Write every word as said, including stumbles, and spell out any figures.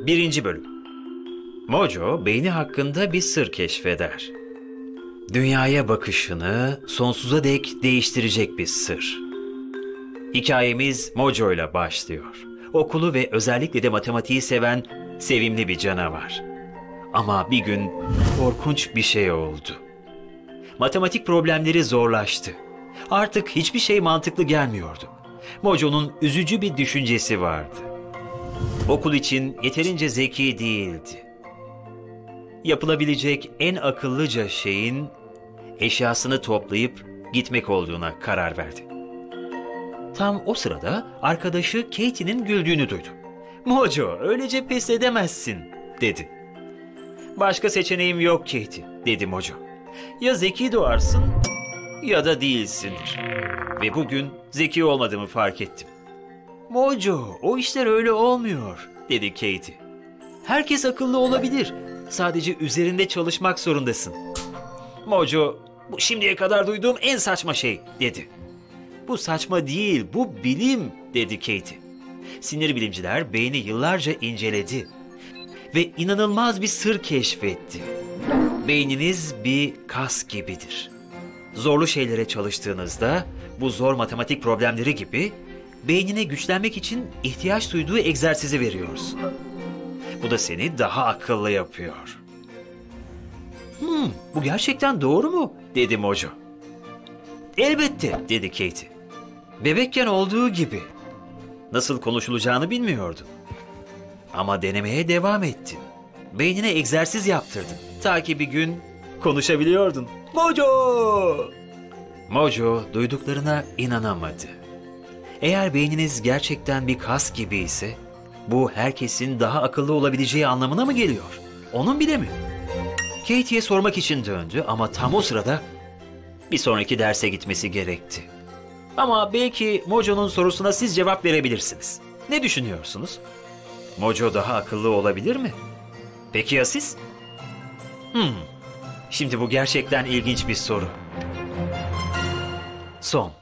Birinci bölüm. Mojo, beyni hakkında bir sır keşfeder. Dünyaya bakışını sonsuza dek değiştirecek bir sır. Hikayemiz Mojo ile başlıyor. Okulu ve özellikle de matematiği seven sevimli bir canavar. Ama bir gün korkunç bir şey oldu. Matematik problemleri zorlaştı. Artık hiçbir şey mantıklı gelmiyordu. Mojo'nun üzücü bir düşüncesi vardı. Okul için yeterince zeki değildi. Yapılabilecek en akıllıca şeyin eşyasını toplayıp gitmek olduğuna karar verdi. Tam o sırada arkadaşı Katie'nin güldüğünü duydu. "Mojo, öylece pes edemezsin," dedi. "Başka seçeneğim yok Katie," dedi Mojo. "Ya zeki doğarsın ya da değilsindir. Ve bugün zeki olmadığımı fark ettim." "Mojo, o işler öyle olmuyor," dedi Katie. "Herkes akıllı olabilir. Sadece üzerinde çalışmak zorundasın." Mojo, "Bu şimdiye kadar duyduğum en saçma şey," dedi. "Bu saçma değil, bu bilim," dedi Katie. Sinir bilimciler beyni yıllarca inceledi ve inanılmaz bir sır keşfetti. Beyniniz bir kas gibidir. Zorlu şeylere çalıştığınızda bu zor matematik problemleri gibi beynine güçlenmek için ihtiyaç duyduğu egzersizi veriyoruz. Bu da seni daha akıllı yapıyor. "Hmm, bu gerçekten doğru mu?" dedi Mojo. "Elbette," dedi Katie. "Bebekken olduğu gibi. Nasıl konuşulacağını bilmiyordun. Ama denemeye devam ettin. Beynine egzersiz yaptırdın. Ta ki bir gün konuşabiliyordun. Mojo!" Mojo duyduklarına inanamadı. Eğer beyniniz gerçekten bir kas gibi ise bu herkesin daha akıllı olabileceği anlamına mı geliyor? Onun bile mi? Katie'ye sormak için döndü ama tam o sırada bir sonraki derse gitmesi gerekti. Ama belki Mojo'nun sorusuna siz cevap verebilirsiniz. Ne düşünüyorsunuz? Mojo daha akıllı olabilir mi? Peki ya siz? Hmm, şimdi bu gerçekten ilginç bir soru. Son.